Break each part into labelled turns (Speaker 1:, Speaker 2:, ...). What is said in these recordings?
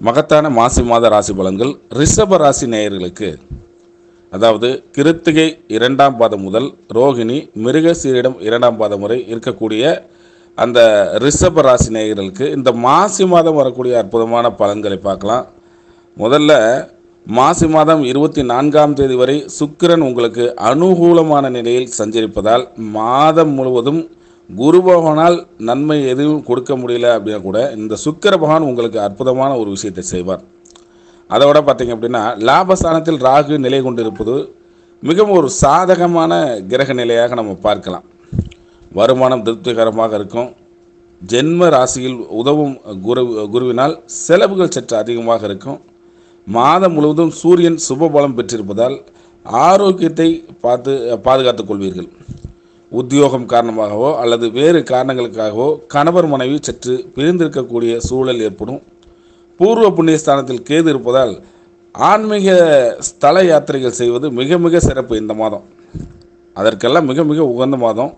Speaker 1: மகத்தான மாசி மாத ராசி பலன்கள் ரிஷப ராசி நேயர்களுக்கு, அதாவது கிருத்திகை 2ஆம் பாதம் முதல் ரோகிணி மிருகசீரிடம் 2ஆம் பாதம் வரை இருக்கக்கூடிய அந்த ரிஷப ராசி நேயர்களுக்கு இந்த மாசி மாதம் வரக்கூடிய அற்புதமான பலன்களை பார்க்கலாம். முதல்ல மாசி மாதம் 24ஆம் தேதி வரை சுக்கிரன் உங்களுக்கு அனுகூலமான நிலையில் சஞ்சரிப்பதால் மாதம் முழுவதும் குரு பகவானால் நன்மை எதுவும் கொடுக்க முடியல அப்படின்னா கூட இந்த சுக்கிர பகவான் உங்களுக்கு அற்புதமான ஒரு விஷயத்தை செய்வார். அதோட பார்த்தீங்க அப்படின்னா லாபஸ்தானத்தில் ராகு நிலை கொண்டிருப்பது மிகவும் ஒரு சாதகமான கிரக நிலையாக நம்ம பார்க்கலாம். வருமானம் திருப்திகரமாக இருக்கும். ஜென்ம ராசியில் உதவும் குருவினால் செலவுகள் சற்று அதிகமாக இருக்கும். மாதம் முழுவதும் சூரியன் சுபபலம் பெற்றிருப்பதால் ஆரோக்கியத்தை பாதுகாத்துக் கொள்வீர்கள். உத்தியோகம் காரணமாகவோ அல்லது வேறு காரணங்களுக்காகவோ கணவர் மனைவி சற்று பிரிந்திருக்கக்கூடிய சூழல் ஏற்படும். பூர்வ புண்ணிய ஸ்தானத்தில் கேது இருப்பதால் ஆன்மீக ஸ்தல யாத்திரைகள் செய்வது மிக மிக சிறப்பு. இந்த மாதம் அதற்கெல்லாம் மிக மிக உகந்த மாதம்.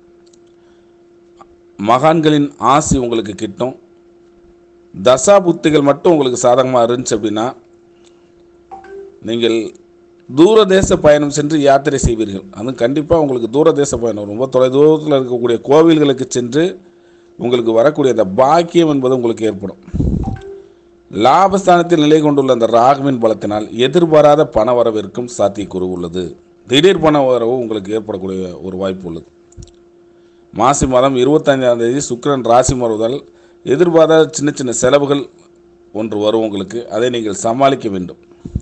Speaker 1: மகான்களின் ஆசி உங்களுக்கு கிட்டும். தசா புத்திகள் மட்டும் உங்களுக்கு சாதகமாக இருந்துச்சு அப்படின்னா நீங்கள் தூரதேச பயணம் சென்று யாத்திரை செய்வீர்கள். அதுவும் கண்டிப்பாக உங்களுக்கு தூரதேச பயணம், ரொம்ப தொலைதூரத்தில் இருக்கக்கூடிய கோவில்களுக்கு சென்று உங்களுக்கு வரக்கூடிய அந்த பாக்கியம் என்பது உங்களுக்கு ஏற்படும். லாபஸ்தானத்தில் நிலை கொண்டுள்ள அந்த ராகுவின் பலத்தினால் எதிர்பாராத பண வரவிற்கும் சாத்தியக்கூறு உள்ளது. திடீர் பண வரவு உங்களுக்கு ஏற்படக்கூடிய ஒரு வாய்ப்பு உள்ளது. மாசி மாதம் 25ஆம் தேதி சுக்கிரன் ராசி மாறுவதால் எதிர்பாராத சின்ன சின்ன செலவுகள் ஒன்று வரும் உங்களுக்கு. அதை நீங்கள் சமாளிக்க வேண்டும்.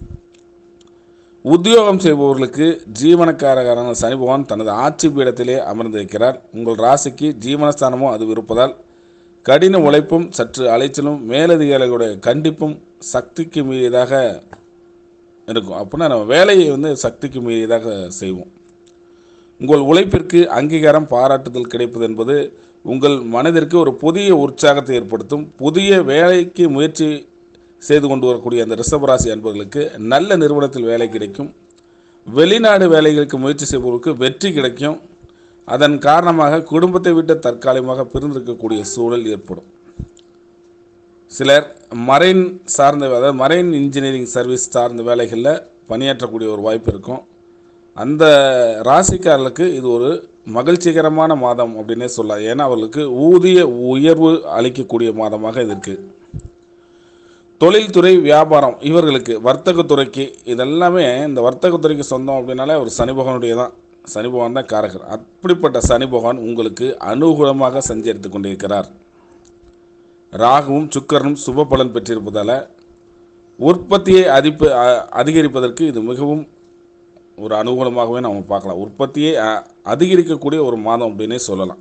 Speaker 1: உத்தியோகம் செய்பவர்களுக்கு ஜீவனக்காரரான சனி பகவான் தனது ஆட்சி பீடத்திலே அமர்ந்திருக்கிறார். உங்கள் ராசிக்கு ஜீவனஸ்தானமும் அது இருப்பதால் கடின உழைப்பும் சற்று அலைச்சலும் மேலதிகாரிகளுடைய கண்டிப்பும் சக்திக்கு மீறியதாக இருக்கும். அப்படின்னா நம்ம வேலையை சக்திக்கு மீறியதாக செய்வோம். உங்கள் உழைப்பிற்கு அங்கீகாரம் பாராட்டுதல் கிடைப்பது என்பது உங்கள் மனதிற்கு ஒரு புதிய உற்சாகத்தை ஏற்படுத்தும். புதிய வேலைக்கு முயற்சி செய்து கொண்டு வரக்கூடிய அந்த ரிஷபராசி அன்பர்களுக்கு நல்ல நிறுவனத்தில் வேலை கிடைக்கும். வெளிநாடு வேலைகளுக்கு முயற்சி செய்பவர்களுக்கு வெற்றி கிடைக்கும். அதன் காரணமாக குடும்பத்தை விட்டு தற்காலிகமாக பிரிந்திருக்கக்கூடிய சூழல் ஏற்படும். சிலர் மரைன் சார்ந்த, அதாவது மரைன் இன்ஜினியரிங் சர்வீஸ் சார்ந்த வேலைகளில் பணியாற்றக்கூடிய ஒரு வாய்ப்பு இருக்கும். அந்த ராசிக்காரர்களுக்கு இது ஒரு மகிழ்ச்சிகரமான மாதம் அப்படின்னே சொல்லலாம். ஏன்னா அவர்களுக்கு ஊதிய உயர்வு அளிக்கக்கூடிய மாதமாக இது இருக்குது. தொழில்துறை, வியாபாரம், இவர்களுக்கு வர்த்தகத்துறைக்கு இதெல்லாமே இந்த வர்த்தகத்துறைக்கு சொந்தம் அப்படின்னாலே ஒரு சனி பகவானுடைய தான். சனி பகவான் தான் காரகர். அப்படிப்பட்ட சனி பகவான் உங்களுக்கு அனுகூலமாக சஞ்சரித்து கொண்டிருக்கிறார். ராகுவும் சுக்கிரனும் சுப பலன் பெற்றிருப்பதால் உற்பத்தியை அதிகரிப்பதற்கு இது மிகவும் ஒரு அனுகூலமாகவே நம்ம பார்க்கலாம். உற்பத்தியை அதிகரிக்கக்கூடிய ஒரு மாதம் அப்படின்னே சொல்லலாம்.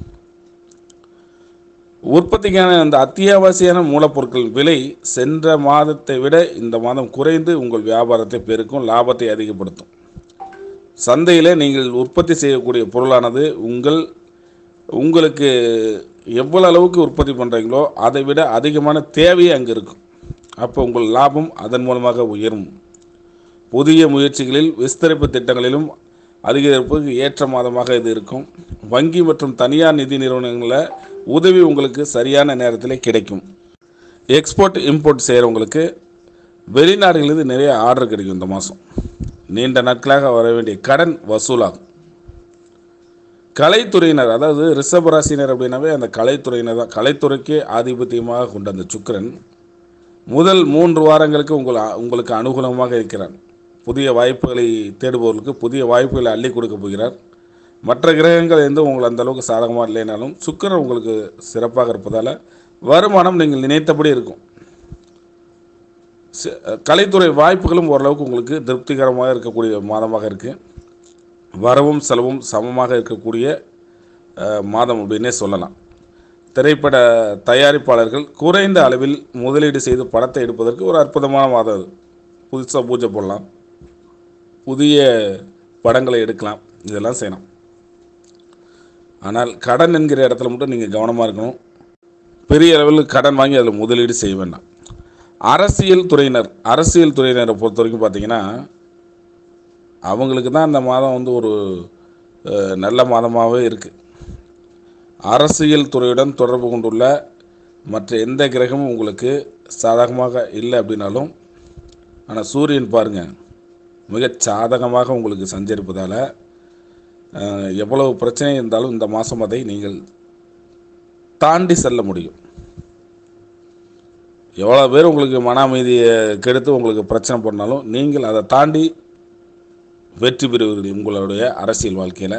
Speaker 1: உற்பத்திக்கான அந்த அத்தியாவசியான மூலப்பொருட்கள் விலை சென்ற மாதத்தை விட இந்த மாதம் குறைந்து உங்கள் வியாபாரத்தை பெருக்கும், லாபத்தை அதிகப்படுத்தும். சந்தையில் நீங்கள் உற்பத்தி செய்யக்கூடிய பொருளானது உங்களுக்கு எவ்வளவு அளவுக்கு உற்பத்தி பண்ணுறீங்களோ அதை விட அதிகமான தேவையே அங்கே இருக்கும். அப்போ உங்கள் லாபம் அதன் மூலமாக உயரும். புதிய முயற்சிகளில் விஸ்தரிப்பு திட்டங்களிலும் அதிகரிப்புக்கு ஏற்ற மாதமாக இது இருக்கும். வங்கி மற்றும் தனியார் நிதி நிறுவனங்களில் உதவி உங்களுக்கு சரியான நேரத்தில் கிடைக்கும். எக்ஸ்போர்ட் இம்போர்ட் செய்கிறவங்களுக்கு வெளிநாடுகளிலிருந்து நிறைய ஆர்டர் கிடைக்கும். இந்த மாதம் நீண்ட நாட்களாக வர வேண்டிய கடன் வசூலாகும். கலைத்துறையினர், அதாவது ரிஷபராசினர் அப்படின்னாவே அந்த கலைத்துறையினர் தான். கலைத்துறைக்கு ஆதிபத்தியமாக கொண்ட அந்த சுக்கிரன் முதல் 3 வாரங்களுக்கு உங்களுக்கு அனுகூலமாக இருக்கிறார். புதிய வாய்ப்புகளை தேடுபவர்களுக்கு புதிய வாய்ப்புகளை அள்ளி கொடுக்க போகிறார். மற்ற கிரகங்கள் உங்களை அந்த அளவுக்கு சாதகமாக இல்லைனாலும் சுக்கிரன் உங்களுக்கு சிறப்பாக இருப்பதால் வருமானம் நீங்கள் நினைத்தபடி இருக்கும். கலைத்துறை வாய்ப்புகளும் ஓரளவுக்கு உங்களுக்கு திருப்திகரமாக இருக்கக்கூடிய மாதமாக இருக்குது. வரவும் செலவும் சமமாக இருக்கக்கூடிய மாதம் அப்படின்னே சொல்லலாம். திரைப்பட தயாரிப்பாளர்கள் குறைந்த அளவில் முதலீடு செய்து படத்தை எடுப்பதற்கு ஒரு அற்புதமான மாதம் அது. புதுசாக பூஜை போடலாம், புதிய படங்களை எடுக்கலாம், இதெல்லாம் செய்யலாம். ஆனால் கடன் என்கிற இடத்துல மட்டும் நீங்கள் கவனமாக இருக்கணும். பெரிய அளவில் கடன் வாங்கி அதில் முதலீடு செய்ய வேண்டாம். அரசியல் துறையினரை பொறுத்த வரைக்கும் பார்த்தீங்கன்னா அவங்களுக்கு தான் அந்த மாதம் ஒரு நல்ல மாதமாகவே இருக்குது. அரசியல் துறையுடன் தொடர்பு கொண்டுள்ள மற்ற எந்த கிரகமும் உங்களுக்கு சாதகமாக இல்லை அப்படின்னாலும், ஆனால் சூரியன் பாருங்கள் மிகச் சாதகமாக உங்களுக்கு சஞ்சரிப்பதால் எவ்வளவு பிரச்சனை இருந்தாலும் இந்த மாதம் அதை நீங்கள் தாண்டி செல்ல முடியும். எவ்வளோ பேர் உங்களுக்கு மன அமைதியை கெடுத்து உங்களுக்கு பிரச்சனை பண்ணாலும் நீங்கள் அதை தாண்டி வெற்றி பெறுவீர்கள் உங்களுடைய அரசியல் வாழ்க்கையில்.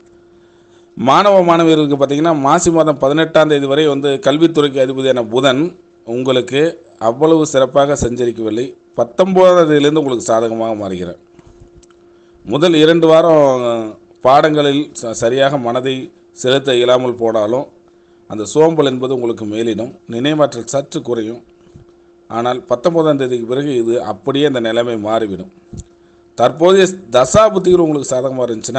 Speaker 1: மாணவ மாணவியர்களுக்கு பார்த்திங்கன்னா மாசி மாதம் 18ஆம் தேதி வரை கல்வித்துறைக்கு அதிபதியான புதன் உங்களுக்கு அவ்வளவு சிறப்பாக சஞ்சரிக்கவில்லை. 19ஆம் தேதியிலேருந்து உங்களுக்கு சாதகமாக மாறுகிறார். முதல் 2 வாரம் பாடங்களில் சரியாக மனதை செலுத்த இயலாமல் போனாலும் அந்த சோம்பல் என்பது உங்களுக்கு மேலிடும், நினைவாற்றல் சற்று குறையும். ஆனால் 19ஆம் தேதிக்கு பிறகு இது அப்படியே அந்த நிலைமை மாறிவிடும். தற்போதைய தசாபுத்திகள் உங்களுக்கு சாதகமாக இருந்துச்சுன்னா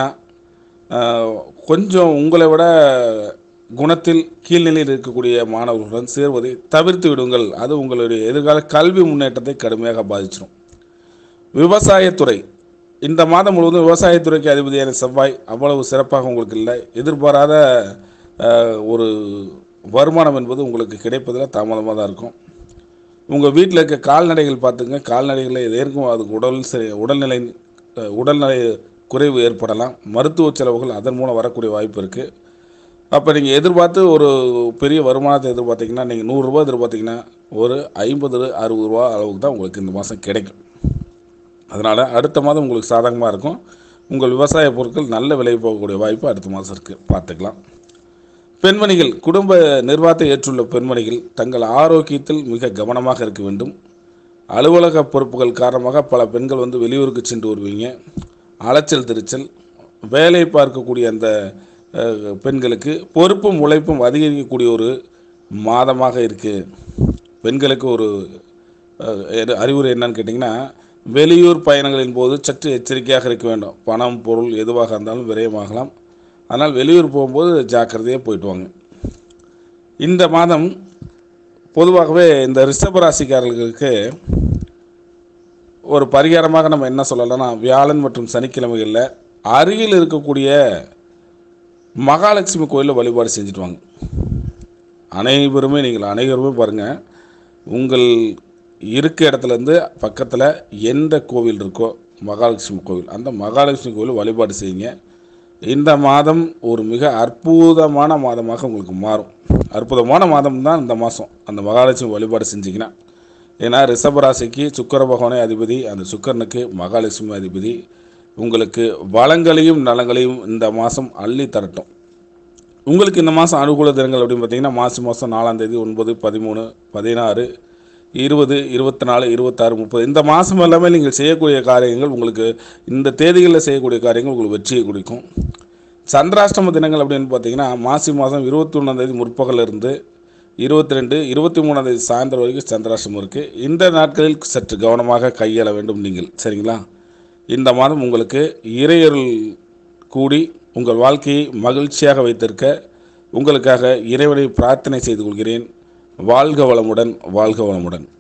Speaker 1: கொஞ்சம் உங்களை விட குணத்தில் கீழ்நிலையில் இருக்கக்கூடிய மாணவர்களுடன் சேர்வதை தவிர்த்து விடுங்கள். அது உங்களுடைய எதிர்கால கல்வி முன்னேற்றத்தை கடுமையாக பாதிச்சிடும். விவசாயத்துறை இந்த மாதம் முழுவதும் விவசாயத்துறைக்கு அதிபதியான செவ்வாய் அவ்வளவு சிறப்பாக உங்களுக்கு இல்லை. எதிர்பாராத ஒரு வருமானம் என்பது உங்களுக்கு கிடைப்பதில் தாமதமாக தான் இருக்கும். உங்கள் வீட்டில் இருக்க கால்நடைகள் பார்த்துங்க, கால்நடைகளில் எதற்கும் அதுக்கு உடல்நிலை குறைவு ஏற்படலாம். மருத்துவ செலவுகள் அதன் மூலம் வரக்கூடிய வாய்ப்பு இருக்குது. அப்போ நீங்கள் எதிர்பார்த்து ஒரு பெரிய வருமானத்தை எதிர்பார்த்தீங்கன்னா, நீங்கள் 100 ரூபா எதிர்பார்த்தீங்கன்னா ஒரு 50-60 ரூபா அளவுக்கு தான் உங்களுக்கு இந்த மாதம் கிடைக்கும். அதனால் அடுத்த மாதம் உங்களுக்கு சாதகமாக இருக்கும். உங்கள் விவசாய பொருட்கள் நல்ல விலை போகக்கூடிய வாய்ப்பு அடுத்த மாதம் இருக்குது, பார்த்துக்கலாம். பெண்மணிகள், குடும்ப நிர்வாகத்தை ஏற்றுள்ள பெண்மணிகள் தங்கள் ஆரோக்கியத்தில் மிக கவனமாக இருக்க வேண்டும். அலுவலக பொறுப்புகள் காரணமாக பல பெண்கள் வெளியூருக்கு சென்று வருவீங்க. அலைச்சல் திருச்சல், வேலை பார்க்கக்கூடிய அந்த பெண்களுக்கு பொறுப்பும் உழைப்பும் அதிகரிக்கக்கூடிய ஒரு மாதமாக இருக்குது. பெண்களுக்கு ஒரு அறிவுரை என்னன்னு கேட்டிங்கன்னா, வெளியூர் பயணங்களின் போது சற்று எச்சரிக்கையாக இருக்க வேண்டும். பணம் பொருள் எதுவாக இருந்தாலும் விரயமாகலாம். அதனால் வெளியூர் போகும்போது ஜாக்கிரதையாக போயிட்டு வாங்க. இந்த மாதம் பொதுவாகவே இந்த ரிஷபராசிக்காரர்களுக்கு ஒரு பரிகாரமாக நம்ம என்ன சொல்லலாம்னா, வியாழன் மற்றும் சனிக்கிழமைகளில் அருகில் இருக்கக்கூடிய மகாலட்சுமி கோயிலில் வழிபாடு செஞ்சுட்டு வாங்க. நீங்கள் அனைவருமே பாருங்கள், உங்கள் இருக்க இடத்துலேருந்து பக்கத்தில் எந்த கோவில் இருக்கோ மகாலட்சுமி கோவில், அந்த மகாலட்சுமி கோவில் வழிபாடு செய்யுங்க. இந்த மாதம் ஒரு மிக அற்புதமான மாதமாக உங்களுக்கு மாறும். அற்புதமான மாதம் தான் இந்த மாதம் அந்த மகாலட்சுமி வழிபாடு செஞ்சிங்கன்னா. ஏன்னா ரிஷபராசிக்கு சுக்கிர பகவானே அதிபதி, அந்த சுக்கிரனுக்கு மகாலட்சுமி அதிபதி. உங்களுக்கு வளங்களையும் நலங்களையும் இந்த மாதம் அள்ளி தரட்டும். உங்களுக்கு இந்த மாதம் அனுகூல தினங்கள் அப்படின்னு பார்த்தீங்கன்னா, மாதம் 4ஆம் தேதி 9, 13, 16, 20, 24, 26, 30 இந்த மாதம் எல்லாமே நீங்கள் செய்யக்கூடிய காரியங்கள் உங்களுக்கு இந்த தேதிகளில் செய்யக்கூடிய காரியங்கள் உங்களுக்கு வெற்றியை கொடுக்கும். சந்திராஷ்டம தினங்கள் அப்படின்னு பார்த்தீங்கன்னா, மாதம் 21ஆம் தேதி முற்பகல் இருந்து 22, 23ஆம் தேதி சாயந்தரம் வரைக்கும் சந்திராஷ்டமம் இருக்குது. இந்த நாட்களில் சற்று கவனமாக கையாள வேண்டும் நீங்கள், சரிங்களா? இந்த மாதம் உங்களுக்கு இறையருள் கூடி உங்கள் வாழ்க்கையை மகிழ்ச்சியாக வைத்திருக்க உங்களுக்காக இறைவனை பிரார்த்தனை செய்து கொள்கிறேன். வாழ்க வளமுடன், வாழ்க வளமுடன்.